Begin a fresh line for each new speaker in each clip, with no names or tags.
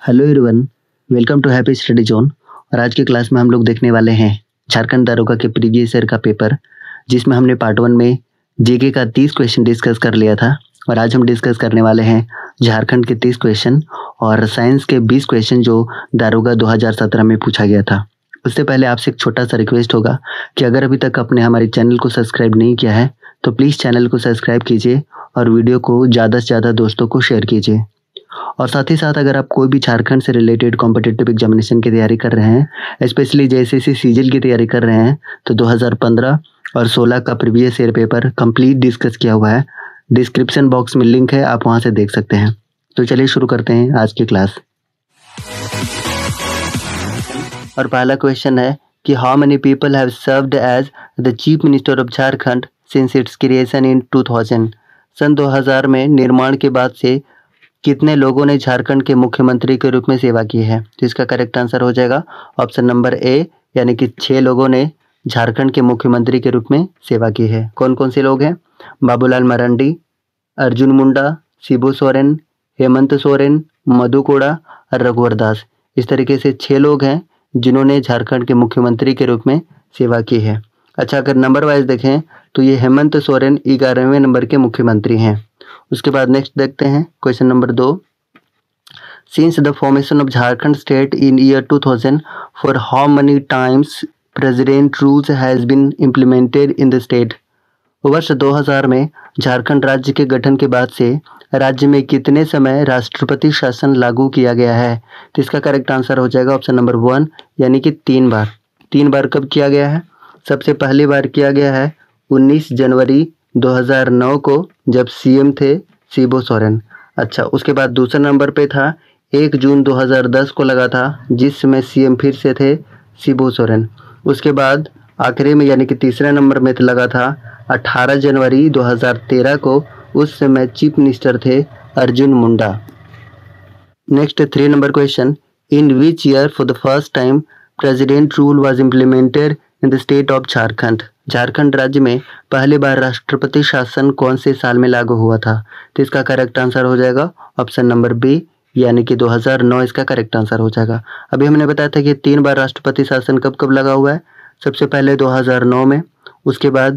Hello everyone, welcome to happy study zone. और आज की क्लास में हम लोग देखने वाले हैं झारखंड दारोगा के प्रीवियस ईयर का पेपर, जिसमें हमने पार्ट 1 में जीके का 30 क्वेश्चन डिस्कस कर लिया था। और आज हम डिस्कस करने वाले हैं झारखंड के 30 क्वेश्चन और साइंस के 20 क्वेश्चन जो दारोगा 2017 में पूछा गया था। उससे पहले आपसे एक छोटा सा रिक्वेस्ट होगा कि अगर अभी तक आपने हमारे चैनल को सब्सक्राइब नहीं किया है तो प्लीज़ चैनल को सब्सक्राइब कीजिए और वीडियो को ज़्यादा से ज़्यादा दोस्तों को शेयर कीजिए। और साथ ही साथ अगर आप कोई भी झारखंड से रिलेटेड कॉम्पिटिटिव एग्जामिनेशन की तैयारी कर रहे हैं, स्पेशली जैसे सीजीएल की तैयारी कर रहे हैं, तो 2015 और 16 का previous year paper complete discuss किया हुआ है। डिस्क्रिप्शन बॉक्स में लिंक है, आप वहां से देख सकते हैं। तो चलिए शुरू करते हैं आज की क्लास। और पहला क्वेश्चन है कि how many people have served as the chief minister of Jharkhand since its creation in 2000। सन 2000 में निर्माण के बाद से कितने लोगों ने झारखंड के मुख्यमंत्री के रूप में सेवा की है? तो इसका करेक्ट आंसर हो जाएगा ऑप्शन नंबर ए, यानी कि 6 लोगों ने झारखंड के मुख्यमंत्री के रूप में सेवा की है। कौन कौन से लोग हैं? बाबूलाल मरांडी, अर्जुन मुंडा, शिबू सोरेन, हेमंत सोरेन, मधु कोड़ा और रघुवर दास। इस तरीके से 6 लोग हैं जिन्होंने झारखंड के मुख्यमंत्री के रूप में सेवा की है। अच्छा, अगर नंबर वाइज देखें तो ये हेमंत सोरेन 11वें नंबर के मुख्यमंत्री हैं। उसके बाद नेक्स्ट देखते हैं question number 2। Since the formation of Jharkhand state in year 2000 for how many times president rules has been implemented in the state. वर्ष 2000 में झारखंड राज्य के गठन के बाद से राज्य में कितने समय राष्ट्रपति शासन लागू किया गया है? तो इसका करेक्ट आंसर हो जाएगा ऑप्शन नंबर 1, यानी कि 3 बार। 3 बार कब किया गया है? सबसे पहली बार किया गया है 19 जनवरी 2009 को, जब सीएम थे शिबू सोरेन। अच्छा, उसके बाद दूसरे नंबर पे था 1 जून 2010 को लगा था, जिसमें सीएम फिर से थे शिबू सोरेन। उसके बाद आखिरी में यानी कि तीसरे नंबर में लगा था 18 जनवरी 2013 को, उस समय चीफ मिनिस्टर थे Arjun Munda. Next 3 number question, in which year for the first time president rule was implemented in the state of Jharkhand. Jharkhand राज्य में पहली बार राष्ट्रपति शासन कौन से साल में लागू हुआ था? तो इसका करेक्ट आंसर हो जाएगा ऑप्शन नंबर बी, यानी कि 2009 इसका करेक्ट आंसर हो जाएगा। अभी हमने बताया था कि 3 बार राष्ट्रपति शासन कब कब लगा हुआ है। सबसे पहले 2009 में, उसके बाद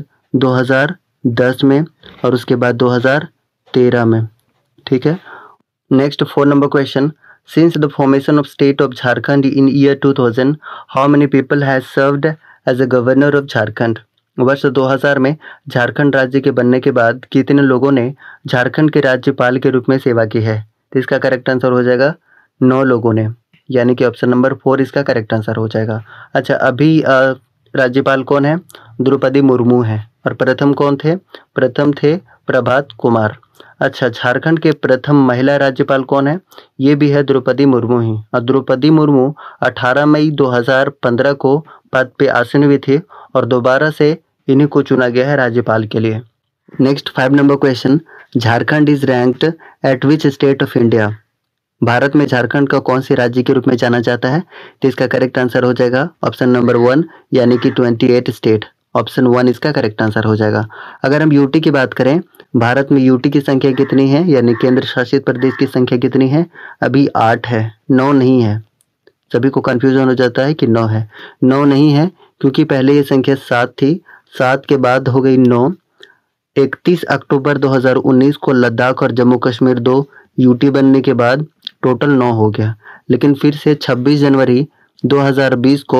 2010 में और उसके बाद 2013 में। ठीक है। Next 4 number question, since the formation of state of Jharkhand in year 2000 how many people has served as a governor of Jharkhand. वर्ष 2000 में झारखंड राज्य के बनने के बाद कितने लोगों ने झारखंड के राज्यपाल के रूप में सेवा की है? तो इसका करेक्ट आंसर हो जाएगा 9 लोगों ने, यानी कि ऑप्शन नंबर 4 इसका करेक्ट आंसर हो जाएगा। अच्छा, अभी राज्यपाल कौन है? द्रौपदी मुर्मू है। और प्रथम कौन थे? प्रथम थे प्रभात कुमार। अच्छा, झारखंड के प्रथम महिला राज्यपाल कौन है? ये भी है द्रौपदी मुर्मू ही। और द्रौपदी मुर्मू 18 मई 2015 को पद पे आसीन हुई थी और दोबारा से इन्हीं को चुना गया है राज्यपाल के लिए। Next 5 number question, Jharkhand is ranked at which state of India. Bharat में झारखंड का कौन से राज्य के रूप में जाना जाता है? तो इसका करेक्ट आंसर हो जाएगा ऑप्शन नंबर 1, यानी कि 28 स्टेट। ऑप्शन 1 इसका करेक्ट आंसर हो जाएगा। अगर हम यूटी की बात करें, भारत में यूटी की संख्या कितनी है, यानी केंद्र शासित प्रदेश की संख्या कितनी है? अभी 8 है, 9 नहीं है। सभी को कंफ्यूजन हो जाता है कि 9 है, 9 नहीं है, क्योंकि पहले ये संख्या 7 थी, 7 के बाद हो गई 9। 31 अक्टूबर 2019 को लद्दाख और जम्मू कश्मीर 2 यूटी बनने के बाद टोटल 9 हो गया। लेकिन फिर से 26 जनवरी 2020 को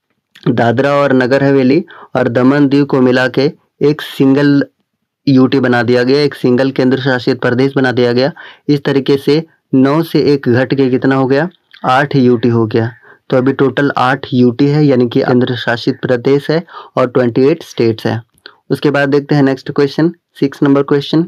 दादरा और नगर हवेली और दमन दीव को मिला के एक सिंगल यूटी बना दिया गया, एक सिंगल केंद्र शासित प्रदेश बना दिया गया। इस तरीके से 9 से 1 घट के कितना हो गया? 8 यूटी हो गया। तो अभी टोटल 8 यूटी है, यानी कि केंद्र शासित प्रदेश है और 28 स्टेट्स है। उसके बाद देखते हैं next question, 6 number question,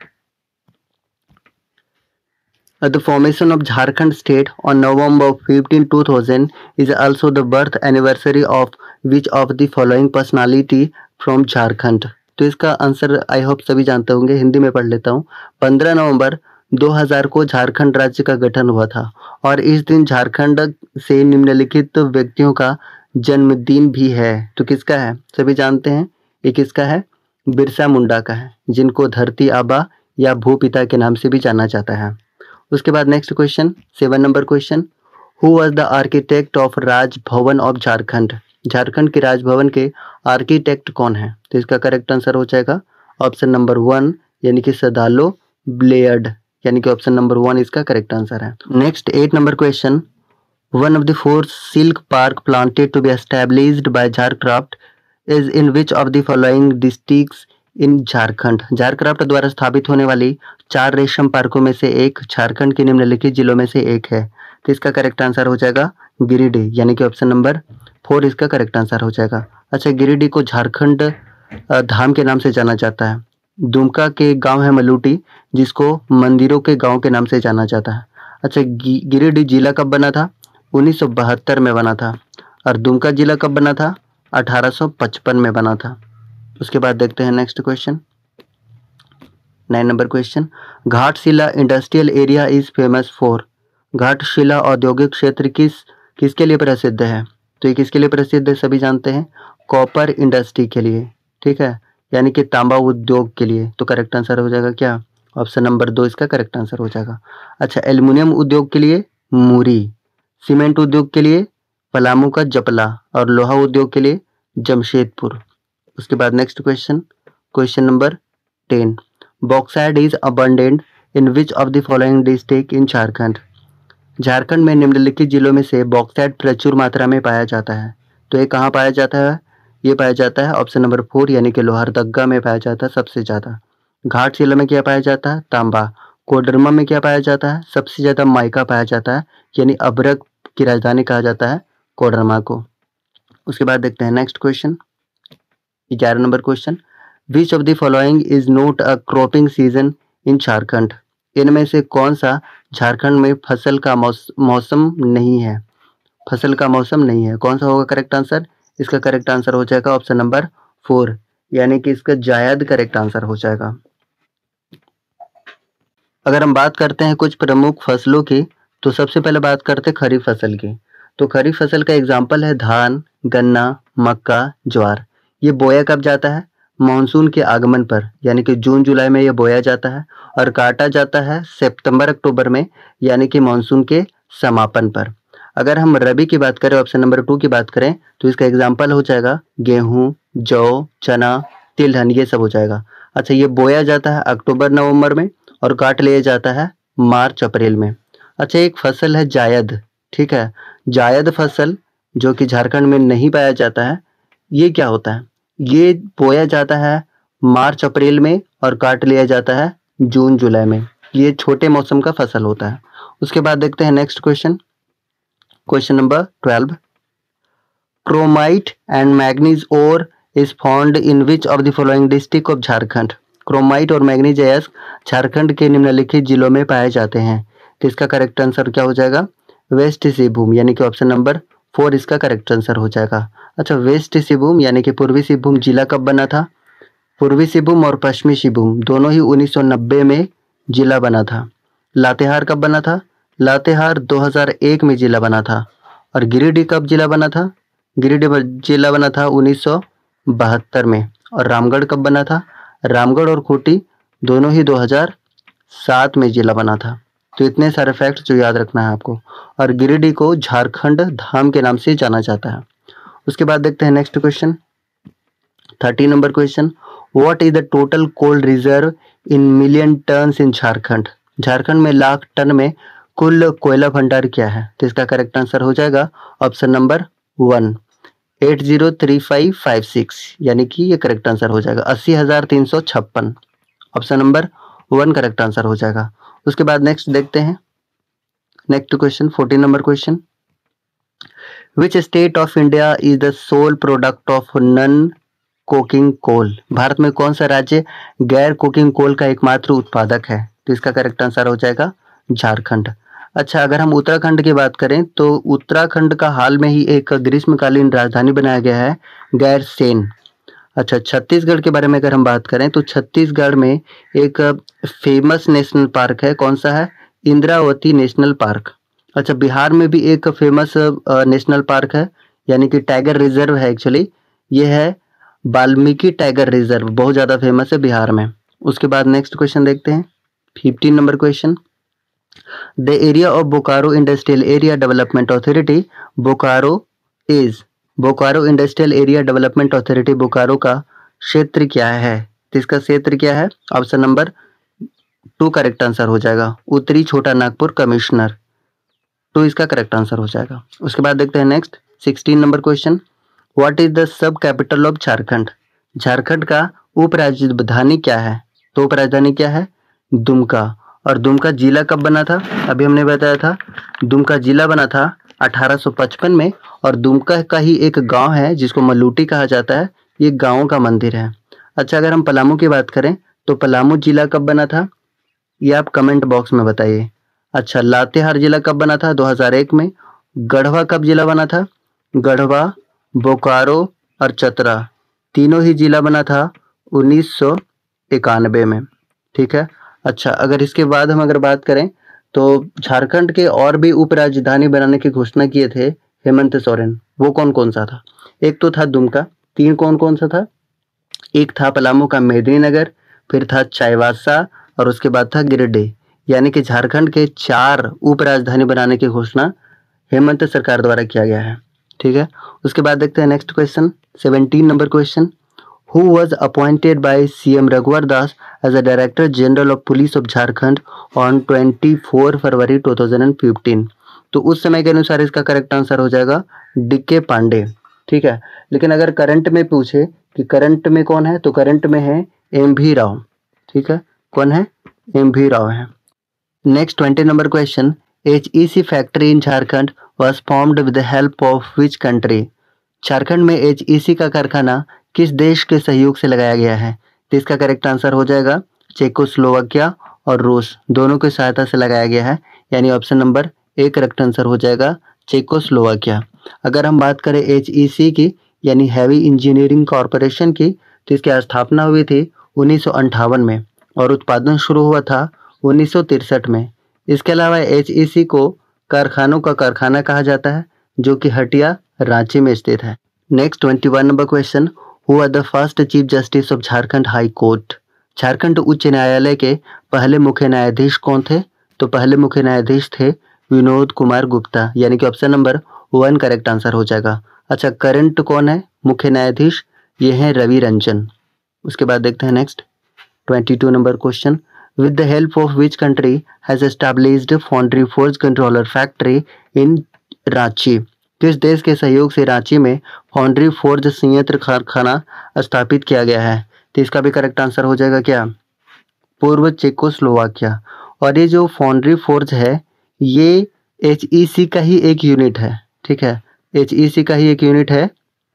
the formation of Jharkhand state on November 15, 2000 is also the birth anniversary of which of the following personality from Jharkhand। तो इसका आंसर आई होप सभी जानते होंगे, हिंदी में पढ़ लेता हूँ। 15 नवंबर 2000 को झारखंड राज्य का गठन हुआ था और इस दिन झारखंड से निम्नलिखित व्यक्तियों का जन्मदिन भी है। तो किसका है? सभी जानते हैं, ये किसका है? बिरसा मुंडा का है, जिनको धरती आबा या भूपिता के नाम से भी जाना जाता है। उसके बाद next question 7 number question, who was the architect of Raj Bhavan of Jharkhand? Jharkhand के राजभवन के आर्किटेक्ट कौन है? तो इसका करेक्ट आंसर हो जाएगा ऑप्शन नंबर 1 यानी कि सदालो ब्लेयर्ड, यानी कि ऑप्शन नंबर 1 इसका करेक्ट आंसर है। Next 8 number question, one of the 4 silk park planted to be established by Jharcraft is in which of the following districts in Jharkhand? Jharcraft द्वारा स्थापित होने वाली 4 रेशम पार्कों में से एक झारखंड के निम्नलिखित जिलों में से एक है। तो इसका करेक्ट आंसर हो जाएगा गिरिडीह, यानी कि ऑप्शन नंबर 4 इसका करेक्ट आंसर हो जाएगा। अच्छा, गिरिडीह को झारखंड धाम के नाम से जाना जाता है। दुमका के गांव है मलूटी, जिसको मंदिरों के गांव के नाम से जाना जाता है। अच्छा, गिरिडीह जिला कब बना था? 1972 में बना था। और दुमका जिला कब बना था? 1855 में बना था। उसके बाद देखते हैं next question 9 number question, Ghatshila industrial area is famous for? Ghatshila औद्योगिक क्षेत्र किसके लिए प्रसिद्ध है? तो ये किसके लिए प्रसिद्ध है? सभी जानते हैं, कॉपर इंडस्ट्री के लिए, ठीक है, यानी कि तांबा उद्योग के लिए। तो करेक्ट आंसर हो जाएगा क्या? ऑप्शन नंबर 2 इसका करेक्ट आंसर हो जाएगा। अच्छा, एल्युमिनियम उद्योग के लिए मुरी, सीमेंट उद्योग के लिए पलामू का जपला और लोहा उद्योग के लिए जमशेदपुर। उसके बाद next question, question number 10, bauxite is abundant in which of the following district in Jharkhand? Jharkhand में निम्नलिखित जिलों में से बॉक्साइट प्रचुर मात्रा में पाया जाता है। तो ये कहाँ पाया जाता है? ये पाया जाता है ऑप्शन नंबर 4 यानी कि लोहरदगा में पाया जाता है सबसे ज़्यादा। घाटशिला में क्या पाया जाता है? तांबा। कोडरमा में क्या पाया जाता है? सबसे ज़्यादा माइका पाया जाता है, यानी अभ्रक की राजधानी कहा जाता है कोडरमा को। उसके बाद देखते हैं next question 11 number question, which of the following is not a cropping season in Jharkhand? इनमें से कौन सा झारखंड में फसल का मौसम नहीं है? फसल का मौसम नहीं है, कौन सा होगा करेक्ट आंसर? इसका करेक्ट आंसर हो जाएगा ऑप्शन नंबर 4, यानी कि इसका जायद करेक्ट आंसर हो जाएगा। अगर हम बात करते हैं कुछ प्रमुख फसलों की, तो सबसे पहले बात करते हैं खरीफ फसल की। तो खरीफ फसल का एग्जाम्पल है धान, गन्ना, मक्का, ज्वार। ये बोया कब जाता है? मानसून के आगमन पर, यानी कि जून जुलाई में ये बोया जाता है, और काटा जाता है सितंबर अक्टूबर में, यानी कि मानसून के समापन पर। अगर हम रबी की बात करें, ऑप्शन नंबर 2 की बात करें, तो इसका एग्जाम्पल हो जाएगा गेहूँ, जौ, चना, तिलहन, ये सब हो जाएगा। अच्छा, ये बोया जाता है अक्टूबर नवंबर में और काट लिया जाता है मार्च अप्रैल में। अच्छा, एक फसल है जायद, ठीक है, जायद फसल जो कि झारखंड में नहीं पाया जाता है, ये क्या होता है? ये बोया जाता है मार्च अप्रैल में और काट लिया जाता है जून जुलाई में। ये छोटे मौसम का फसल होता है। उसके बाद देखते हैं next question, question number 12, chromite and manganese ore is found in which of the following district of Jharkhand? Chromite और मैग्नीज अयस्क झारखंड के निम्नलिखित जिलों में पाए जाते हैं। तो इसका करेक्ट आंसर क्या हो जाएगा? वेस्ट सिंहभूम, यानी कि ऑप्शन नंबर 4 इसका करेक्ट आंसर हो जाएगा। अच्छा, वेस्ट सिंहभूम यानी कि पूर्वी सिंहभूम जिला कब बना था? पूर्वी सिंहभूम और पश्चिमी सिंहभूम दोनों ही 1990 में जिला बना था। लातेहार कब बना था? लातेहार 2001 में जिला बना था। और गिरिडीह कब जिला बना था? गिरिडीह जिला बना था 1972 में। और रामगढ़ कब बना था? रामगढ़ और खूंटी दोनों ही 2007 में जिला बना था। तो इतने सारे फैक्ट्स जो याद रखना है आपको। और गिरिडीह को झारखंड धाम के नाम से जाना जाता है। उसके बाद देखते हैं next question 13 number question, what is the total coal reserve in million tons in Jharkhand? Jharkhand में लाख टन में कुल कोयला भंडार क्या है? तो इसका करेक्ट आंसर हो जाएगा ऑप्शन नंबर 1, 803556, यानी कि ये करेक्ट आंसर हो जाएगा 80,356। ऑप्शन नंबर 1 करेक्ट आंसर हो जाएगा। उसके बाद नेक्स्ट देखते हैं next question 14 number question, which state of India is the sole product of non coking coal? Bharat में कौन सा राज्य गैर कोकिंग कोल का एकमात्र उत्पादक है? तो इसका करेक्ट आंसर हो जाएगा झारखंड। अच्छा, अगर हम उत्तराखंड की बात करें तो उत्तराखंड का हाल में ही एक ग्रीष्मकालीन राजधानी बनाया गया है गैरसेन। अच्छा, छत्तीसगढ़ के बारे में अगर हम बात करें तो छत्तीसगढ़ में एक फेमस नेशनल पार्क है, कौन सा है? Indravati national park. अच्छा, बिहार में भी एक फेमस नेशनल पार्क है, यानी कि टाइगर रिजर्व है एक्चुअली, ये है वाल्मीकि टाइगर रिजर्व, बहुत ज़्यादा फेमस है बिहार में। उसके बाद नेक्स्ट क्वेश्चन देखते हैं 15 number question, the area of Bokaro industrial area development authority Bokaro is, Bokaro industrial area development authority Bokaro का क्षेत्र क्या है? तो इसका क्षेत्र क्या है? ऑप्शन नंबर 2 करेक्ट आंसर हो जाएगा, उत्तरी छोटा नागपुर कमिश्नर। तो इसका करेक्ट आंसर हो जाएगा। उसके बाद देखते हैं next 16 number question, what is the sub capital of Jharkhand? Jharkhand का उपराजधानी क्या है? तो उपराजधानी क्या है? दुमका। और दुमका जिला कब बना था? अभी हमने बताया था दुमका जिला बना था 1855 में, और दुमका का ही एक गांव है जिसको मलूटी कहा जाता है, ये गांव का मंदिर है। अच्छा, अगर हम पलामू की बात करें तो पलामू जिला कब बना था? ये आप कमेंट बॉक्स में बताइए। अच्छा, लातेहार जिला कब बना था? 2001 में। गढ़वा कब जिला बना था? गढ़वा, बोकारो और चतरा तीनों ही जिला बना था 1991 में। ठीक है। अच्छा, अगर इसके बाद हम अगर बात करें तो झारखंड के और भी उपराजधानी बनाने की घोषणा किए थे हेमंत सोरेन, वो कौन कौन सा था? एक तो था दुमका, 3 कौन कौन सा था? एक था पलामू का मेदिनीनगर, फिर था चाईबासा और उसके बाद था गिरिडीह। यानी कि झारखंड के 4 उपराजधानी बनाने की घोषणा हेमंत सरकार द्वारा किया गया है। ठीक है। उसके बाद देखते हैं next question 17 number question, who was appointed by CM Raghubar Das as a director general of police of Jharkhand on 24 February 2015? तो उस समय के अनुसार इसका करेक्ट आंसर हो जाएगा डीके पांडे। ठीक है। लेकिन अगर करंट में पूछे कि करंट में कौन है, तो करंट में है एम.वी. राव। ठीक है। कौन है? एम.वी. राव है। Next 20 number question, HEC factory in Jharkhand was formed with the help of which country? Jharkhand में HEC का कारखाना किस देश के सहयोग से लगाया गया है? तो इसका करेक्ट आंसर हो जाएगा चेकोस्लोवाकिया और रूस, दोनों की सहायता से लगाया गया है। यानी option number A correct answer हो जाएगा चेकोस्लोवाकिया। अगर हम बात करें HEC की यानी हैवी इंजीनियरिंग कॉरपोरेशन की, तो इसकी स्थापना हुई थी 1958 में और उत्पादन शुरू हुआ था 1963 में। इसके अलावा HEC को कारखानों का कारखाना कहा जाता है, जो कि हटिया रांची में स्थित है। Next 21 number question, who are the first chief justice of Jharkhand high court? Jharkhand उच्च न्यायालय के पहले मुख्य न्यायाधीश कौन थे? तो पहले मुख्य न्यायाधीश थे विनोद कुमार गुप्ता, यानी कि ऑप्शन नंबर 1 करेक्ट आंसर हो जाएगा। अच्छा, करंट कौन है मुख्य न्यायाधीश? ये हैं रवि रंजन। उसके बाद देखते हैं next 22 number question, with the help of which country has established Foundry Forge Controller Factory in Ranchi? किस देश के सहयोग से रांची में फाउंड्री फोर्ज संयंत्र कारखाना स्थापित किया गया है? तो इसका भी करेक्ट आंसर हो जाएगा क्या? पूर्व चेकोस्लोवाकिया। और ये जो फाउंड्री फोर्ज है ये HEC का ही एक यूनिट है। ठीक है, HEC का ही एक यूनिट है,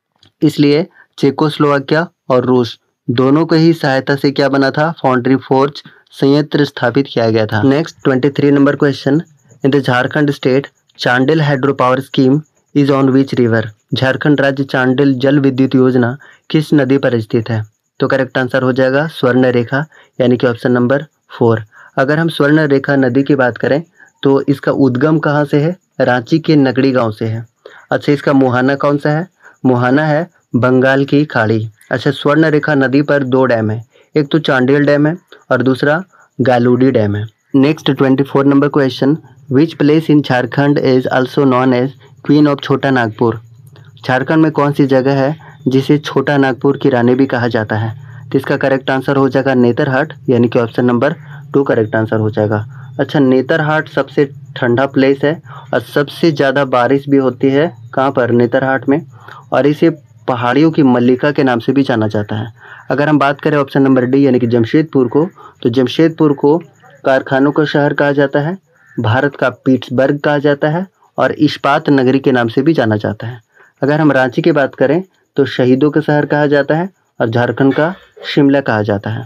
इसलिए चेकोस्लोवाकिया और रूस दोनों को ही सहायता से क्या बना था? फाउंड्री फोर्ज संयंत्र स्थापित किया गया था। Next 23 number question, in the Jharkhand state Chandil hydro power scheme is on which river? Jharkhand राज्य चांडिल जल विद्युत योजना किस नदी पर स्थित है? तो करेक्ट आंसर हो जाएगा स्वर्ण रेखा, यानी कि ऑप्शन नंबर 4। अगर हम स्वर्ण रेखा नदी की बात करें तो इसका उद्गम कहाँ से है? रांची के नगड़ी गांव से है। अच्छा, इसका मुहाना कौन सा है? मुहाना है बंगाल की खाड़ी। अच्छा, स्वर्ण रेखा नदी पर 2 डैम है, एक तो चांडिल डैम है और दूसरा गालूडी डैम है। Next 24 number question, which place in Jharkhand is also known as queen of Chota Nagpur? Jharkhand में कौन सी जगह है जिसे छोटा नागपुर की रानी भी कहा जाता है? तो इसका करेक्ट आंसर हो जाएगा नेतरहाट, यानी कि ऑप्शन नंबर 2 करेक्ट आंसर हो जाएगा। अच्छा, नेतरहाट सबसे ठंडा प्लेस है और सबसे ज़्यादा बारिश भी होती है कहाँ पर? नेतरहाट में, और इसे पहाड़ियों की मल्लिका के नाम से भी जाना जाता है। अगर हम बात करें ऑप्शन नंबर डी यानी कि जमशेदपुर को, तो जमशेदपुर को कारखानों का शहर कहा जाता है, भारत का पीट्सबर्ग कहा जाता है और इस्पात नगरी के नाम से भी जाना जाता है। अगर हम रांची की बात करें तो शहीदों का शहर कहा जाता है और झारखंड का शिमला कहा जाता है।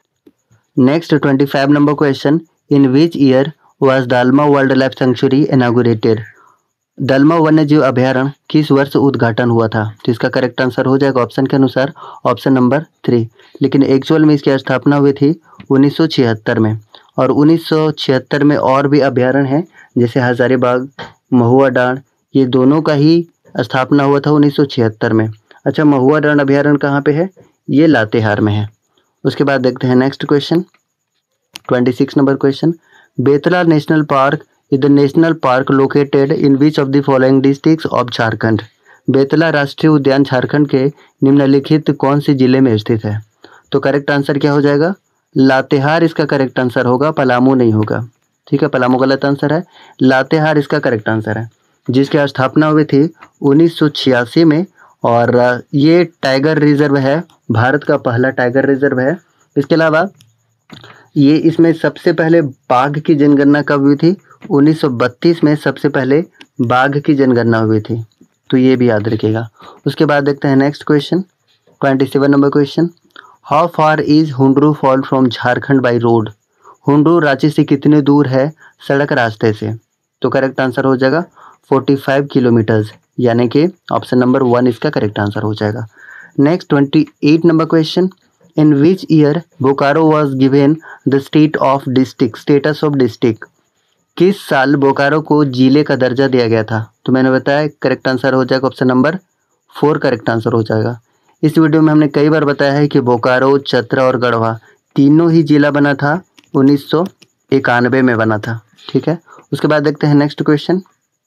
Next 25 number question, in which year was Dalma wild life sanctuary inaugurated? Dalma वन्यजीव अभयारण्य किस वर्ष उद्घाटन हुआ था? तो इसका करेक्ट आंसर हो जाएगा ऑप्शन के अनुसार ऑप्शन नंबर 3। लेकिन एक्चुअल में इसकी स्थापना हुई थी 1976 में, और 1976 में और भी अभयारण्य हैं जैसे हजारीबाग, महुआ डांड, ये दोनों का ही स्थापना हुआ था 1976 में। अच्छा, महुआ डांड अभयारण्य कहाँ पे है? ये लातेहार में है। उसके बाद देखते हैं next question 26 number question, Betla national park is the national park located in which of the following districts of Jharkhand. Betla राष्ट्रीय उद्यान झारखंड के निम्नलिखित कौन से जिले में स्थित है? तो करेक्ट आंसर क्या हो जाएगा? लातेहार इसका करेक्ट आंसर होगा, पलामू नहीं होगा। ठीक है, पलामू गलत आंसर है, लातेहार इसका करेक्ट आंसर है, जिसकी स्थापना हुई थी 1986 में। और ये टाइगर रिजर्व है, भारत का पहला टाइगर रिजर्व है। इसके अलावा ये इसमें सबसे पहले बाघ की जनगणना कब हुई थी? 1932 में सबसे पहले बाघ की जनगणना हुई थी, तो ये भी याद रखिएगा। उसके बाद देखते हैं next question, 27 number question. How far is Hundru fall from Jharkhand by road? Hundru Ranchi से कितने दूर है सड़क रास्ते से? तो करेक्ट आंसर हो जाएगा 45 किलोमीटर्स, यानी कि ऑप्शन नंबर 1 इसका करेक्ट आंसर हो जाएगा। Next 28 number question. In which year Bokaro was given the status of district? किस साल बोकारो को जिले का दर्जा दिया गया था? तो मैंने बताया करेक्ट आंसर हो जाएगा ऑप्शन नंबर 4 करेक्ट आंसर हो जाएगा। इस वीडियो में हमने कई बार बताया है कि बोकारो, चतरा और गढ़वा तीनों ही जिला बना था 1991 में बना था। ठीक है, उसके बाद देखते हैं next question,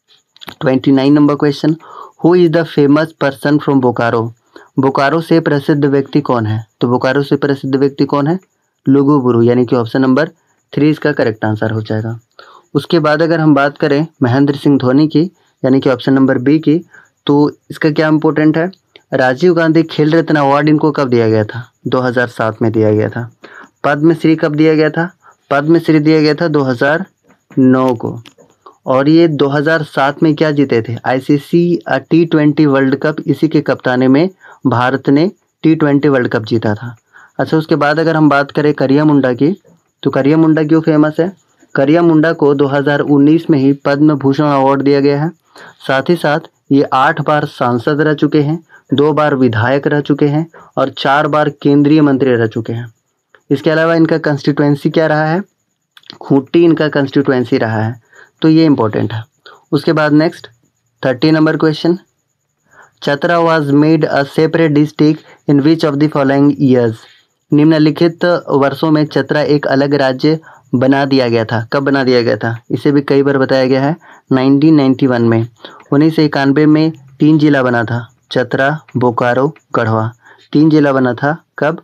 29 number question. Who is the famous person from Bokaro? Bokaro से प्रसिद्ध व्यक्ति कौन है? तो बोकारो से प्रसिद्ध व्यक्ति कौन है? लुगुबुरु, यानी कि ऑप्शन नंबर 3 इसका करेक्ट आंसर हो जाएगा। उसके बाद अगर हम बात करें महेंद्र सिंह धोनी की, यानी कि ऑप्शन नंबर बी की, तो इसका क्या इंपॉर्टेंट है? राजीव गांधी खेल रत्न अवार्ड इनको कब दिया गया था? 2007 में दिया गया था। पद्मश्री कब दिया गया था? पद्मश्री दिया गया था 2009 को। और ये 2007 में क्या जीते थे? आईसीसी T20 वर्ल्ड कप, इसी के कप्तानी में भारत ने T20 वर्ल्ड कप जीता था। अच्छा, उसके बाद अगर हम बात करें करिया मुंडा की, तो करिया मुंडा क्यों फेमस है? करिया मुंडा को 2019 में ही पद्म भूषण अवार्ड दिया गया है। साथ ही साथ ये 8 बार सांसद रह चुके हैं, 2 बार विधायक रह चुके हैं और 4 बार केंद्रीय मंत्री रह चुके हैं। इसके अलावा इनका कंस्टिट्यूएंसी क्या रहा है? खूंटी इनका कंस्टिट्यूएंसी रहा है, तो ये इंपॉर्टेंट है। उसके बाद next 30 number question. Chatra was made a separate district in which of the following years? निम्नलिखित वर्षों में चतरा एक अलग राज्य बना दिया गया था। कब बना दिया गया था? इसे भी कई बार बताया गया है। 1991 में। 1991 में 3 जिला बना था, चतरा, बोकारो, गढ़वा। 3 जिला बना था कब?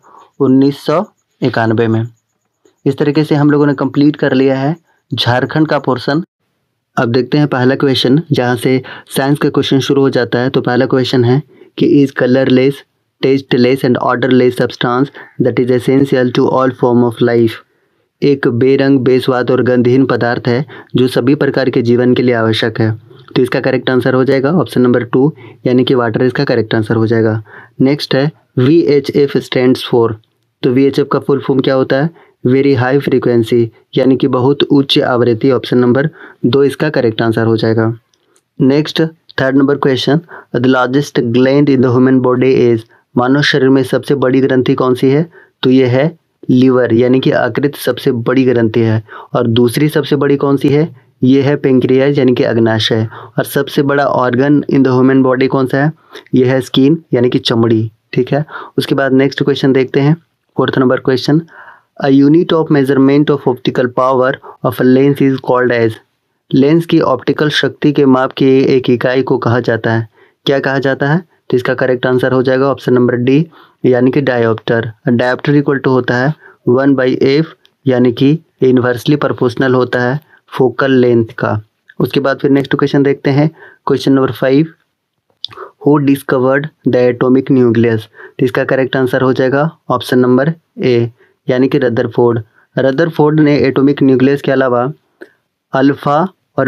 1991 में। इस तरीके से हम लोगों ने कंप्लीट कर लिया है झारखंड का पोर्शन। अब देखते हैं पहला क्वेश्चन, जहाँ से साइंस का क्वेश्चन शुरू हो जाता है। तो पहला क्वेश्चन है कि is colourless, tasteless and odourless substance that is essential to all form of life? एक बेरंग, बेस्वाद और गंधहीन पदार्थ है जो सभी प्रकार के जीवन के लिए आवश्यक है। तो इसका करेक्ट आंसर हो जाएगा ऑप्शन नंबर 2, यानी कि वाटर इसका करेक्ट आंसर हो जाएगा। नेक्स्ट है VHF स्टैंड्स फॉर। तो VHF का फुल फॉर्म क्या होता है? वेरी हाई फ्रीक्वेंसी, यानी कि बहुत उच्च आवृत्ति। ऑप्शन नंबर 2 इसका करेक्ट आंसर हो जाएगा। Next 3rd number question. The largest gland in the human body is? मानव शरीर में सबसे बड़ी ग्रंथि कौन सी है? तो ये है लीवर, यानी कि यकृत सबसे बड़ी ग्रंथि है। और दूसरी सबसे बड़ी कौन सी है? ये है पेंक्रियाज, यानी कि अग्नाशय। और सबसे बड़ा organ in the human body कौन सा है? ये है स्किन, यानी कि चमड़ी। ठीक है, उसके बाद नेक्स्ट क्वेश्चन देखते हैं 4th number question. A unit of measurement of optical power of a lens is called as? Lens की ऑप्टिकल शक्ति के माप की एक इकाई को कहा जाता है, क्या कहा जाता है? तो इसका करेक्ट आंसर हो जाएगा ऑप्शन नंबर डी, यानी कि डायोप्टर। डायोप्टर इक्वल टू होता है 1/f, यानी कि इन्वर्सली प्रोपोर्शनल होता है फोकल लेंथ का। उसके बाद फिर नेक्स्ट क्वेश्चन देखते हैं, question number 5। Who discovered the atomic nucleus? तो इसका करेक्ट आंसर हो जाएगा ऑप्शन नंबर ए, यानी कि रदरफोर्ड। रदरफोर्ड ने एटॉमिक न्यूक्लियस के अलावा अल्फा और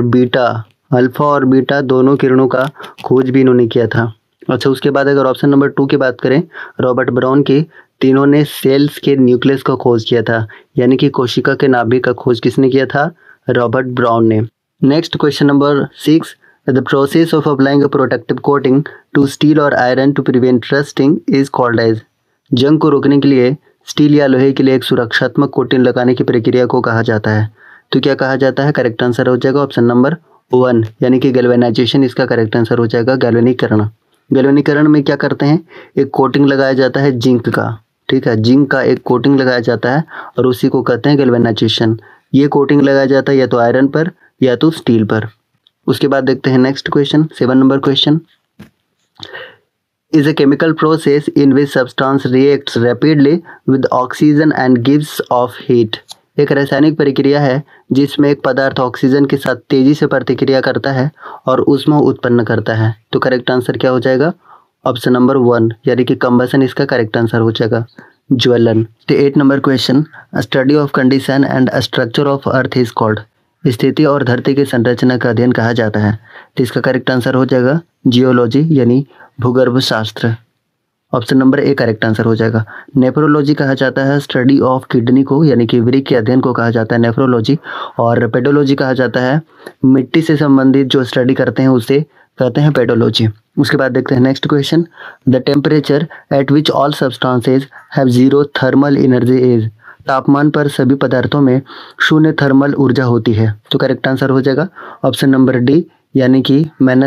बीटा दोनों किरणों का खोज भी इन्होंने किया था। अच्छा, उसके बाद अगर ऑप्शन नंबर 2 की बात करें, रॉबर्ट ब्राउन की, तीनों ने सेल्स के न्यूक्लियस का खोज किया था, यानी कि कोशिका के नाभिक का खोज किसने किया था? रॉबर्ट ब्राउन ने। Next question number 6। The process of applying a protective coating to steel और iron to prevent rusting is called as? जंग को रोकने के लिए स्टील या लोहे के लिए एक सुरक्षात्मक कोटिंग लगाने की प्रक्रिया को कहा जाता है। तो क्या कहा जाता है? करेक्ट आंसर हो जाएगा ऑप्शन नंबर 1, यानी कि गैल्वेनाइजेशन इसका करेक्ट आंसर हो जाएगा। गैल्वेनीकरण। गैल्वेनीकरण में क्या करते हैं? एक कोटिंग लगाया जाता है जिंक का। ठीक है, जिंक का एक कोटिंग लगाया जाता है और उसी को कहते हैं गैल्वेनाइजेशन। ये कोटिंग लगाया जाता है या तो आयरन पर या तो स्टील पर। उसके बाद देखते हैं next question, 7 number question. Is a chemical process in which substance reacts rapidly with oxygen and gives off heat। एक रासायनिक प्रक्रिया है जिसमें एक पदार्थ ऑक्सीजन के साथ तेजी से प्रतिक्रिया करता है और ऊष्मा उत्पन्न करता है। तो करेक्ट आंसर क्या हो जाएगा? ऑप्शन नंबर 1 यानी कि कंबसन इसका करेक्ट आंसर हो जाएगा, ज्वलन। तो 8 number question, study of condition and structure of earth is called. स्थिति और धरती की संरचना का अध्ययन कहा जाता है। तो इसका करेक्ट आंसर हो जाएगा जियोलॉजी यानी भूगर्भ शास्त्र। Option number A correct answer हो जाएगा। नेफ्रोलॉजी कहा जाता है स्टडी ऑफ किडनी को यानी कि वृक्क के अध्ययन को कहा जाता है नेफ्रोलॉजी। और पेडोलॉजी कहा जाता है मिट्टी से संबंधित जो स्टडी करते हैं उसे कहते हैं पेडोलॉजी। उसके बाद देखते हैं next question, the temperature at which all substances have zero thermal energy is. तापमान पर सभी पदार्थों में शून्य थर्मल ऊर्जा होती है। तो करेक्ट आंसर हो जाएगा ऑप्शन नंबर डी यानी कि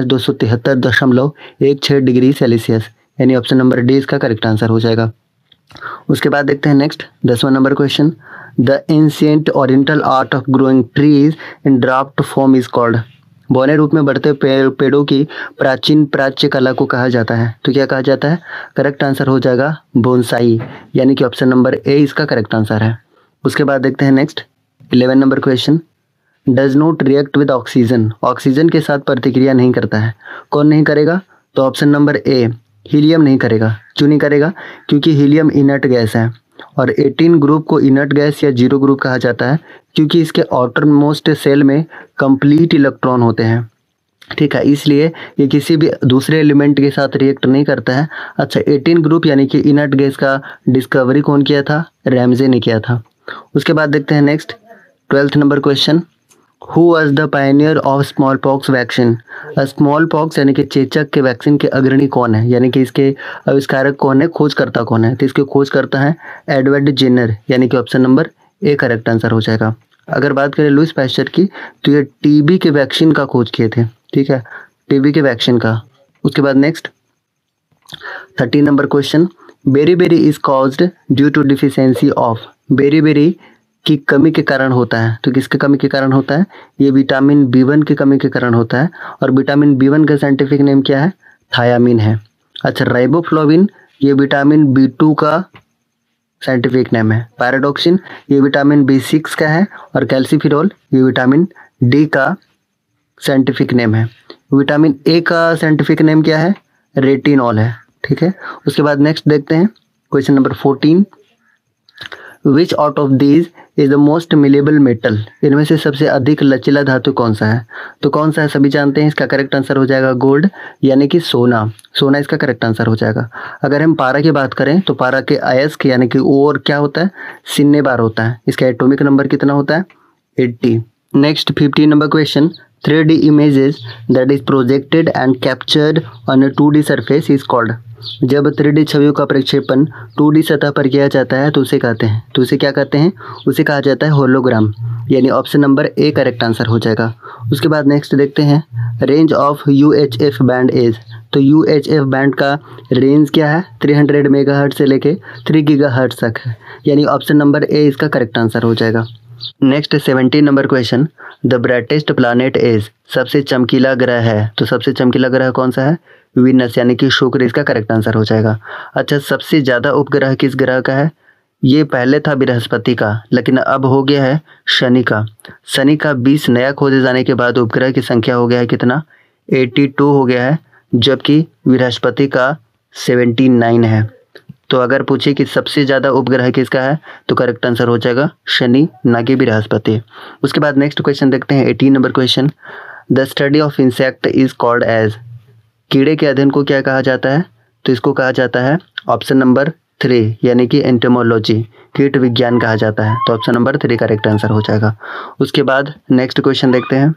-273.16 डिग्री सेल्सियस, यानी ऑप्शन नंबर डी इसका करेक्ट आंसर हो जाएगा। उसके बाद देखते हैं नेक्स्ट 10वां number question, the ancient oriental art of growing trees in draft form is called. बौने रूप में बढ़ते पेड़ों की प्राचीन प्राच्य कला को कहा जाता है। तो क्या कहा जाता है? करेक्ट आंसर हो जाएगा बोनसाई, यानी कि ऑप्शन नंबर ए इसका करेक्ट आंसर है। उसके बाद देखते हैं next 11 number question, does not react with oxygen. Oxygen के साथ प्रतिक्रिया नहीं करता है। कौन नहीं करेगा? तो ऑप्शन नंबर ए हीलियम नहीं करेगा। क्यों नहीं करेगा? क्योंकि हीलियम इनर्ट गैस है और 18 ग्रुप को इनर्ट गैस या जीरो ग्रुप कहा जाता है क्योंकि इसके आउटर मोस्ट सेल में कंप्लीट इलेक्ट्रॉन होते हैं। ठीक है, इसलिए ये किसी भी दूसरे एलिमेंट के साथ रिएक्ट नहीं करता है। अच्छा, 18 ग्रुप यानी कि इनर्ट गैस का डिस्कवरी कौन किया था? रैमजे ने किया था। उसके बाद देखते हैं next 12th number question, who was the pioneer of smallpox vaccine. Smallpox यानी कि चेचक के वैक्सीन के अग्रणी कौन है, यानी कि इसके आविष्कारक कौन है, खोजकर्ता कौन है? तो इसके खोजकर्ता है एडवर्ड जेनर, यानी कि option number A correct answer हो जाएगा। अगर बात करें लुईस पास्चर की तो ये टीबी के वैक्सीन का खोज किए थे। ठीक है, टीबी के वैक्सीन का। उसके बाद next 13 number question, beriberi is caused due to deficiency of. Beriberi की कमी के कारण होता है। तो किसके कमी के कारण होता है? ये विटामिन B1 की कमी के कारण होता है और विटामिन B1 का साइंटिफिक नेम क्या है? थायामीन है। अच्छा, राइबोफ्लोविन ये विटामिन B2 का साइंटिफिक नेम है। पैराडॉक्सिन ये विटामिन B6 का है और कैल्सीफिरोल ये विटामिन D का साइंटिफिक नेम है। विटामिन ए का साइंटिफिक नेम क्या है? रेटिनॉल है। ठीक है, उसके बाद नेक्स्ट देखते हैं question number 14, which out of these is the most malleable metal. इनमें से सबसे अधिक लचीला धातु कौन सा है? तो कौन सा है सभी जानते हैं। इसका करेक्ट आंसर हो जाएगा गोल्ड, यानी कि सोना। सोना इसका करेक्ट आंसर हो जाएगा। अगर हम पारा की बात करें तो पारा के अयस्क यानी कि और क्या होता है? शून्य बार होता है। इसका एटॉमिक नंबर कितना होता है? 80। Next 15 number question, 3D images that is projected and captured on a 2D surface is called। जब 3D छवियों का प्रक्षेपण 2D सतह पर किया जाता है तो उसे कहते हैं, तो उसे क्या कहते हैं? उसे कहा जाता है होलोग्राम, यानी option number A correct answer हो जाएगा। उसके बाद नेक्स्ट देखते हैं range of UHF band is. तो UHF बैंड का रेंज क्या है? 300 मेगाहर्ट्ज से लेके 3 गीगाहर्ट्ज तक है, यानी ऑप्शन नंबर ए इसका करेक्ट आंसर हो जाएगा। Next 17 number question, the brightest planet is. सबसे चमकीला ग्रह है। तो सबसे चमकीला ग्रह कौन सा है? वीनस, यानी कि शुक्र इसका करेक्ट आंसर हो जाएगा। अच्छा, सबसे ज़्यादा उपग्रह किस ग्रह का है? ये पहले था बृहस्पति का, लेकिन अब हो गया है शनि का। शनि का 20 नया खोजे जाने के बाद उपग्रह की संख्या हो गया है कितना? 82 हो गया है, जबकि बृहस्पति का 79 है। तो अगर पूछे कि सबसे ज़्यादा उपग्रह किसका है तो करेक्ट आंसर हो जाएगा शनि, ना कि बृहस्पति। उसके बाद नेक्स्ट क्वेश्चन देखते हैं 18 number question, the study of insect is called as. कीड़े के अध्ययन को क्या कहा जाता है? तो इसको कहा जाता है ऑप्शन नंबर 3 यानी कि एंटोमोलॉजी, कीट विज्ञान कहा जाता है। तो ऑप्शन नंबर 3 करेक्ट आंसर हो जाएगा। उसके बाद नेक्स्ट क्वेश्चन देखते हैं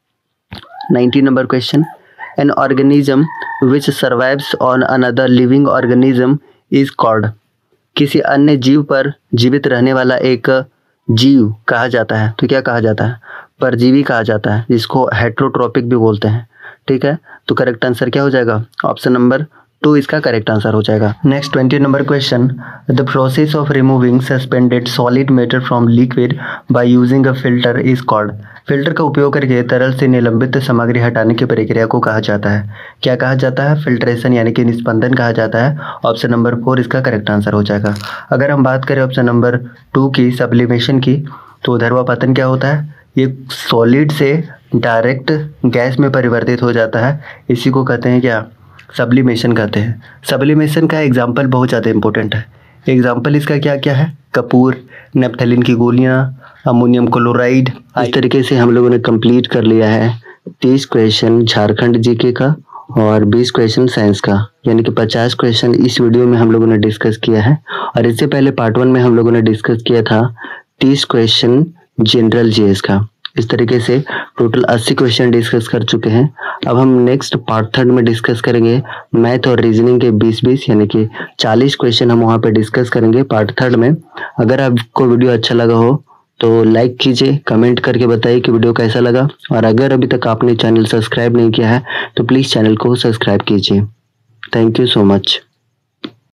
19 number question, an organism which survives on another living organism is called. किसी अन्य जीव पर जीवित रहने वाला एक जीव कहा जाता है। तो क्या कहा जाता है? परजीवी कहा जाता है, जिसको हेट्रोट्रोपिक भी बोलते हैं। ठीक है, तो करेक्ट आंसर क्या हो जाएगा? ऑप्शन नंबर 2 इसका करेक्ट आंसर हो जाएगा। Next 20 number question, the process of removing suspended solid matter from liquid by using a filter is called. Filter का उपयोग करके तरल से निलंबित सामग्री हटाने की प्रक्रिया को कहा जाता है। क्या कहा जाता है? फिल्ट्रेशन यानी कि निस्पंदन कहा जाता है। ऑप्शन नंबर 4 इसका करेक्ट आंसर हो जाएगा। अगर हम बात करें ऑप्शन नंबर 2 की, सब्लिमेशन की, तो ऊर्ध्वापतन क्या होता है? ये सॉलिड से डायरेक्ट गैस में परिवर्तित हो जाता है, इसी को कहते हैं क्या? सब्लिमेशन कहते हैं। सब्लिमेशन का एग्जाम्पल बहुत ज़्यादा इंपॉर्टेंट है। एग्जाम्पल इसका क्या क्या है? कपूर, नेप्थलीन की गोलियाँ, अमोनियम क्लोराइड। इस तरीके से हम लोगों ने कंप्लीट कर लिया है 30 क्वेश्चन झारखंड जीके का और 20 क्वेश्चन साइंस का, यानी कि 50 क्वेश्चन इस वीडियो में हम लोगों ने डिस्कस किया है। और इससे पहले पार्ट 1 में हम लोगों ने डिस्कस किया था 30 क्वेश्चन जनरल जीएस का। इस तरीके से टोटल 80 क्वेश्चन डिस्कस कर चुके हैं। अब हम नेक्स्ट पार्ट 3 में डिस्कस करेंगे मैथ और रीजनिंग के 20-20 यानी कि 40 क्वेश्चन हम वहाँ पे डिस्कस करेंगे पार्ट 3 में। अगर आपको वीडियो अच्छा लगा हो तो लाइक कीजिए, कमेंट करके बताइए कि वीडियो कैसा लगा, और अगर अभी तक आपने चैनल सब्सक्राइब नहीं किया है तो प्लीज़ चैनल को सब्सक्राइब कीजिए। Thank you so much.